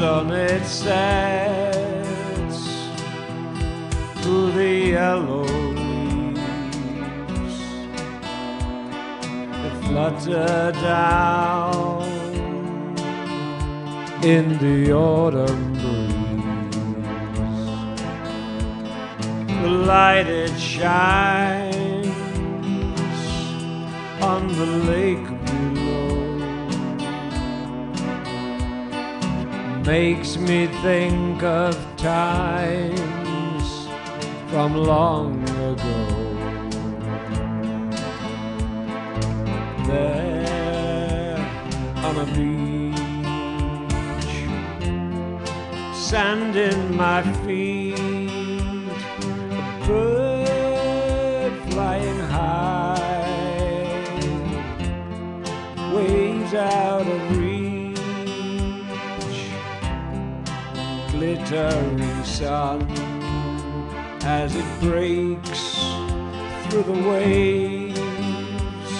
sun it sets through the yellow leaves that flutter down in the autumn breeze. The light it shines on the lake below makes me think of times from long ago. There on a beach, sand in my feet, a bird flying high, waves out of reach, glittering sun as it breaks through the waves,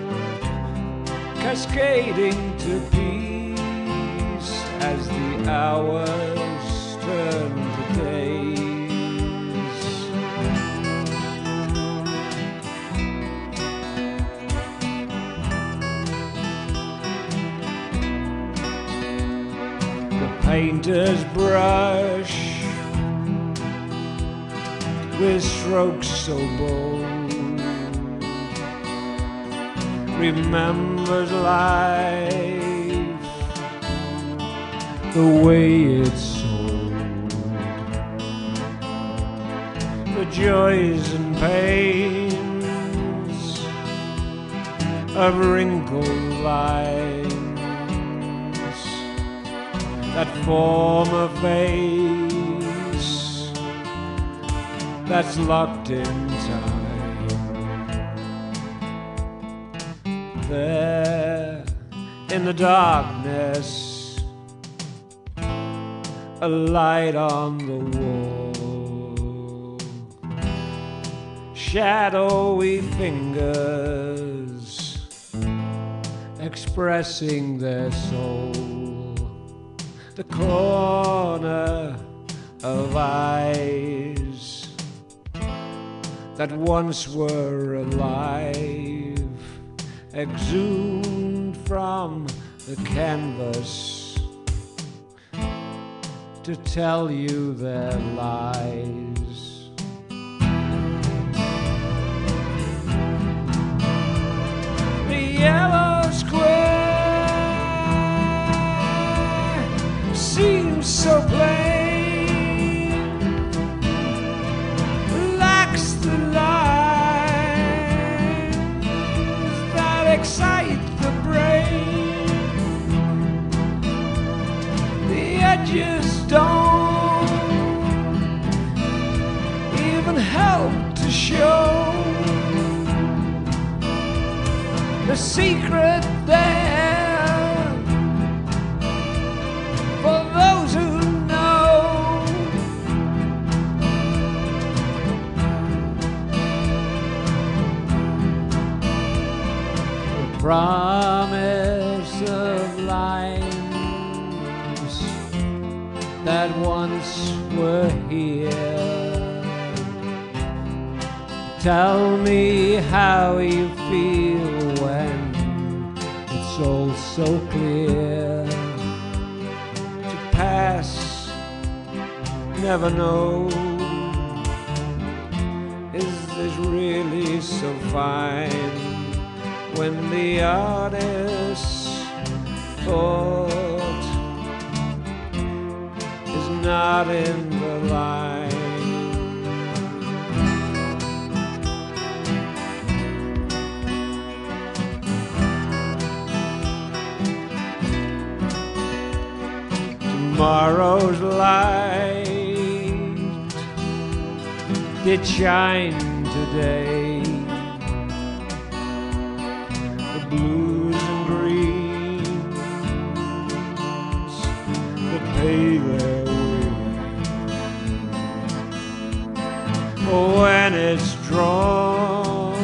cascading to peace as the hours turn to days. The painter's brush with strokes so bold remembers life the way it's sold, the joys and pains of wrinkled lines that form a face that's locked in time. There in the darkness, a light on the wall, shadowy fingers expressing their soul, the corner of eyes that once were alive, exhumed from the canvas to tell you their lies. The yellow square seems so plain, lacks the lines that excite the brain. The edges don't even help to show the secret there for those who know. The promise of lines that once were here. Tell me how you feel when it's all so clear. To pass, never know. Is this really so fine? When the artist's thought is not in the line. Tomorrow's light did shine today. The blues and greens that pay their way. When it's drawn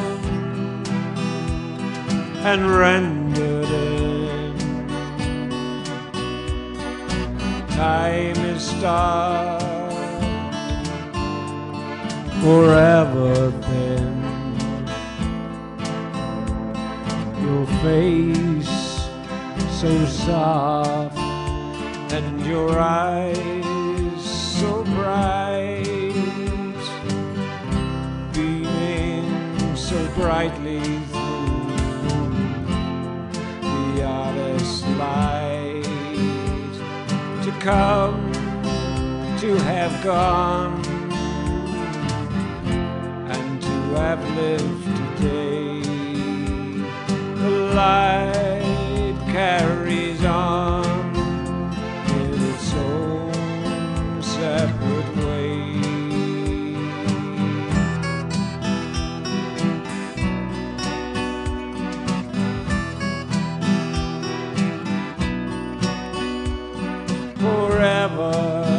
and rendered in time is stopped forever then. Your face so soft and your eyes so bright, beaming so brightly through the honest light, to come, to have gone, and to have lived today. The light carries on in its own separate way. Forever